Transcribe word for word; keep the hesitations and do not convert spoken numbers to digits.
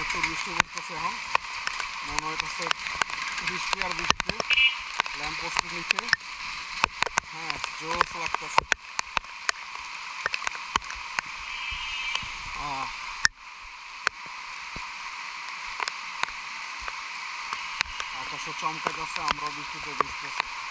প্রচুর বৃষ্টি পড়তেছে এখন মনে হইতেছে বৃষ্টি আর বৃষ্টি ল্যাম্প পোস্টের নিচে হ্যাঁ জোশ লাগতেছে আকাশে চমকে যাচ্ছে আমরাও বৃষ্টিতে ভিজতেছি